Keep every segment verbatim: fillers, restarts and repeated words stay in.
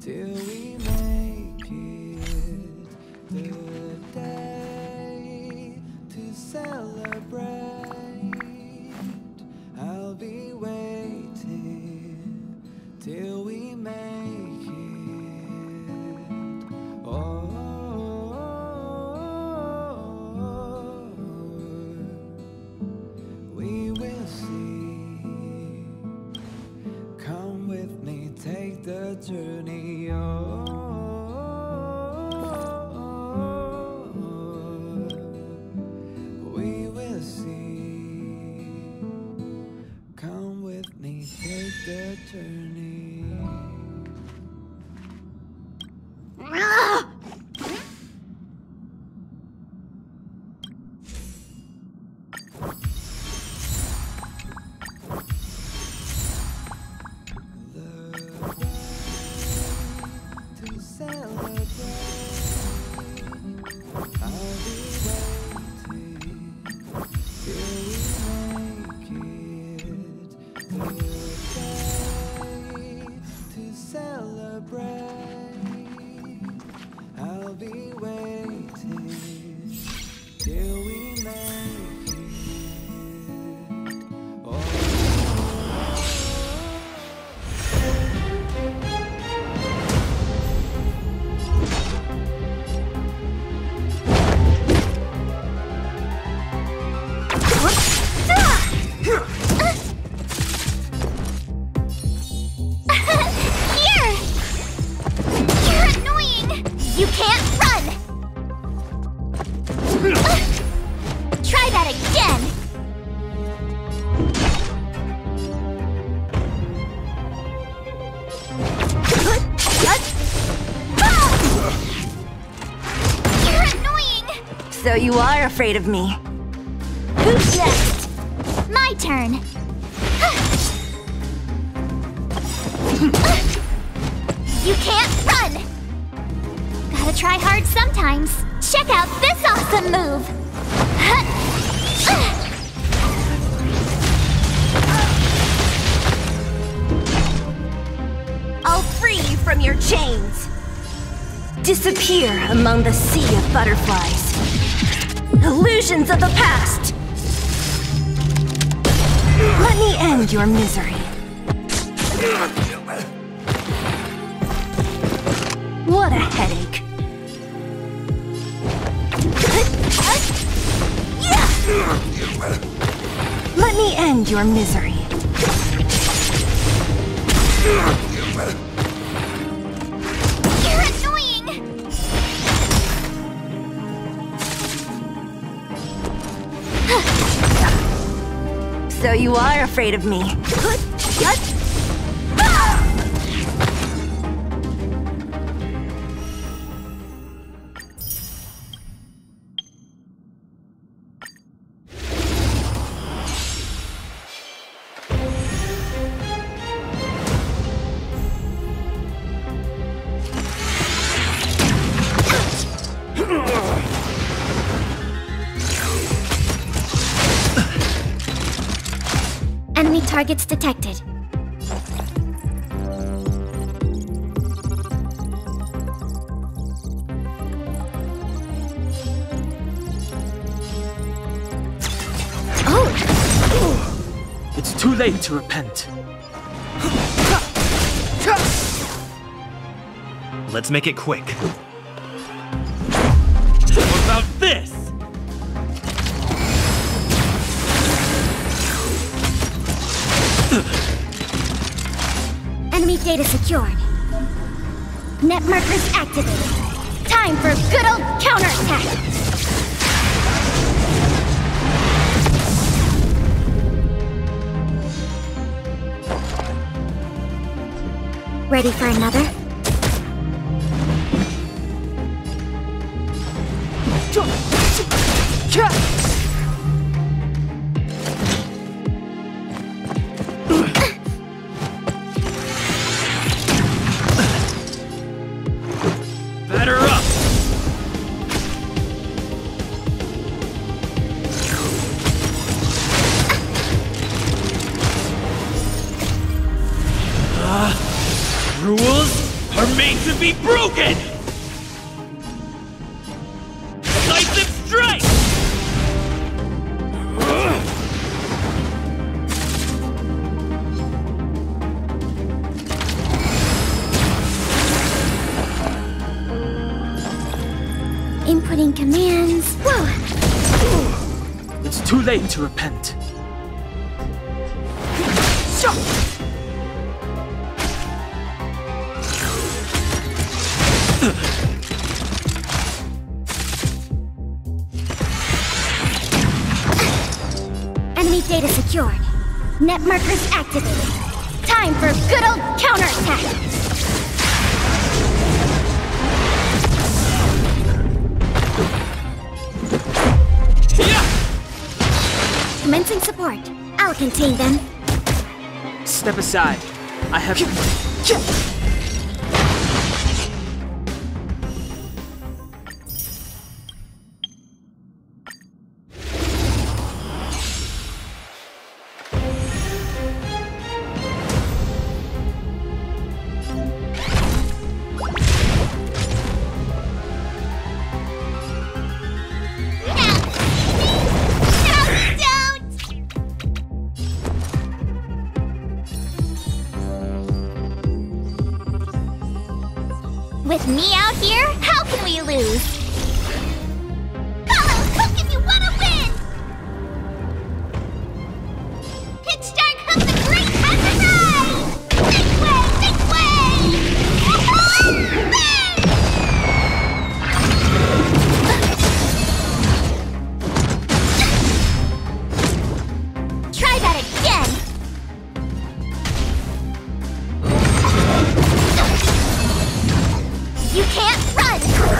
till we make it the day to celebrate. I'll be waiting till we make it. Oh, we will see. Come with me, take the journey. Oh, we will see. Come with me, take the journey. I'll be waiting till we make it. Oh. You can't run! Try that again! You're annoying! So you are afraid of me. Who's next? My turn! You can't run! Gotta try hard sometimes. Check out this awesome move! I'll free you from your chains. Disappear among the sea of butterflies. Illusions of the past. Let me end your misery. What a headache. Let me end your misery. You're annoying! So you are afraid of me. Enemy targets detected. Oh! It's too late to repent. Let's make it quick. What about this? Enemy data secured. Net markers activated. Time for a good old counterattack! Ready for another? Batter up! Uh, rules are made to be broken! Decisive strike! Inputting commands. Whoa! It's too late to repent. Enemy data secured. Net markers activated. Time for a good old counterattack. Commencing support. I'll contain them. Step aside. I have... With me out here, how can we lose? Follow Hook if you want to win! Pitch Dark Hook the Great has arrived! Make way! Make way! Win! Try that again! You can't run!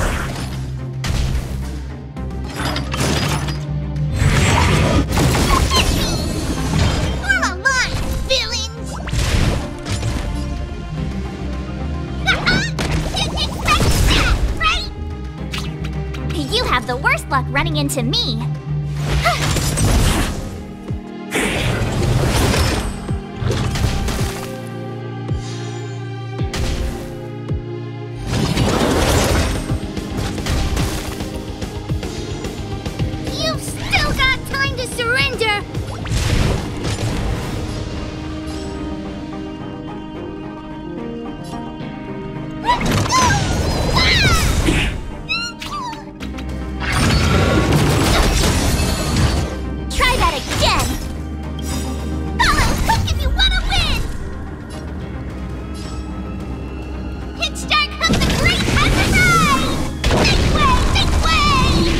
Form a line, villains! Didn't expect that, right? You have the worst luck running into me. Surrender! Try that again! Follow Hook if you want to win! Pitch Dark Hook the Great has arrived! Make way! Make way!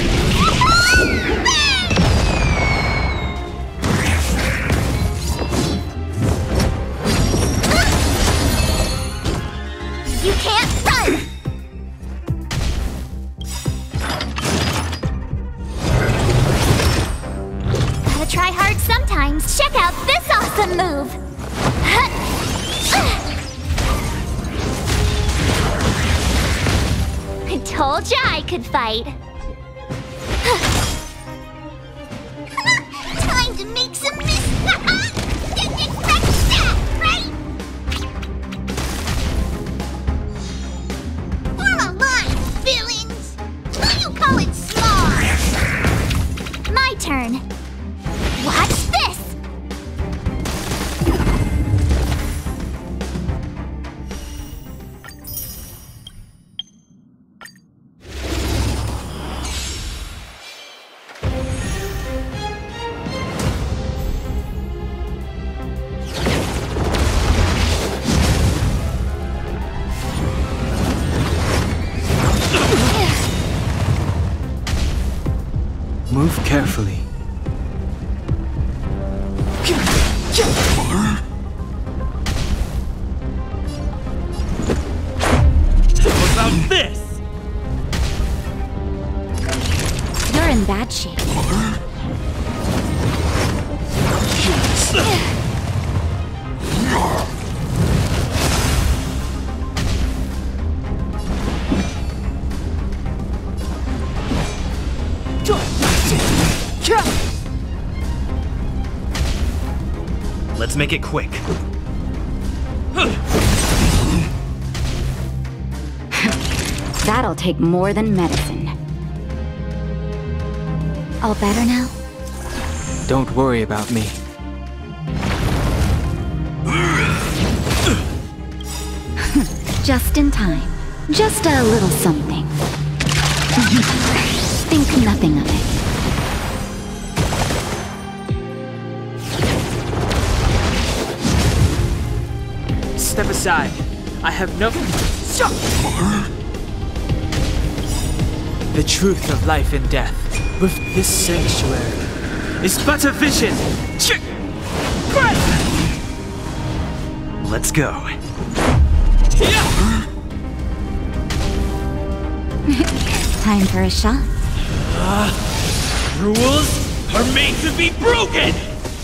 You can't run! Gotta try hard sometimes. Check out this awesome move! I told ya I could fight. Time to make some mis- Didn't expect that, right? Form a line, villains! What do you call it small? My turn. Watch this! Move carefully. What about this? You're in bad shape. Let's make it quick. That'll take more than medicine. All better now? Don't worry about me. Just in time. Just a little something. Think nothing of it. Step aside. I have no... The truth of life and death with this sanctuary is but a vision. Let's go. Time for a shot. Rules are made to be broken!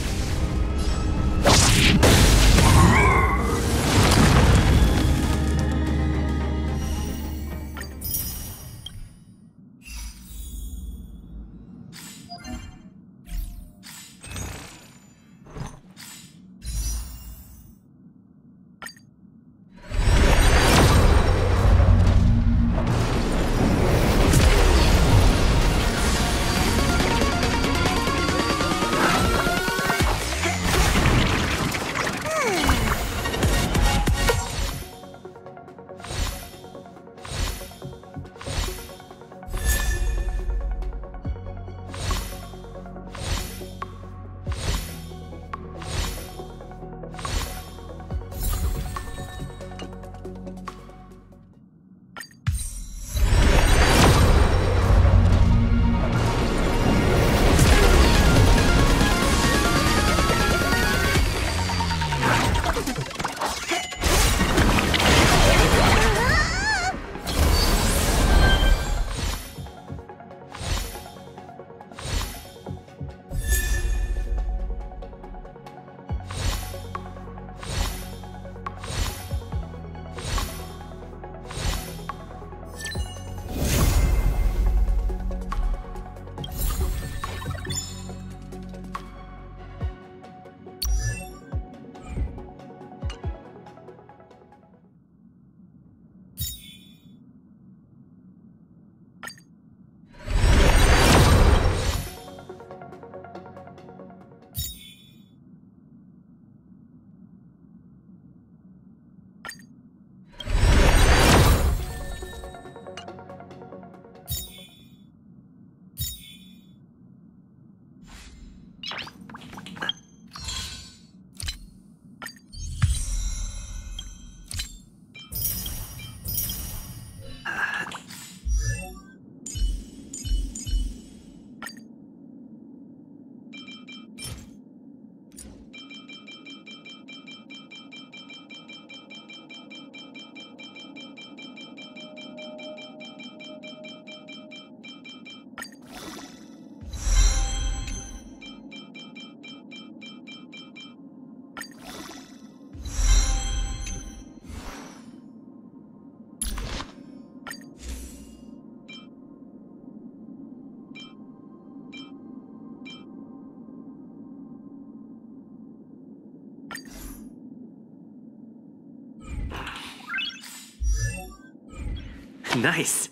Nice.